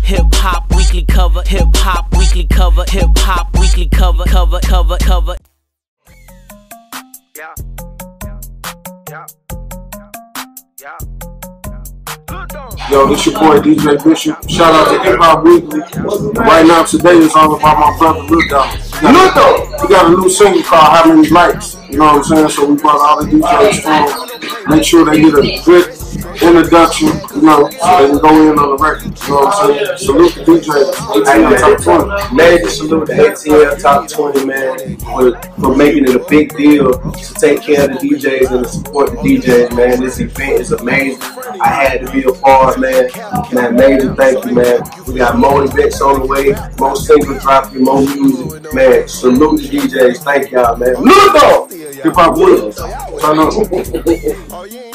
Hip hop weekly cover. Hip hop weekly cover. Hip hop weekly cover. Cover. Yeah. Yo, this your boy DJ Bishop. Shout out to Hip Hop Weekly. Right now, today is all about my brother Lil Donald. He got a new single called How Many Likes. You know what I'm saying? So we brought all the DJs for make sure they get a good introduction, you know, so they can go in on the record. You know what I'm saying? Salute the DJs. ATL Top 20. Major salute to ATL Top 20, man, for making it a big deal to take care of the DJs and to support the DJs, man. This event is amazing. I had to be a part, man. Man, major thank you, man. We got more events on the way, more singles dropping, more music. Man, salute the DJs. Thank y'all, man. Lil Donald! Hip Hop Weekly. Turn up.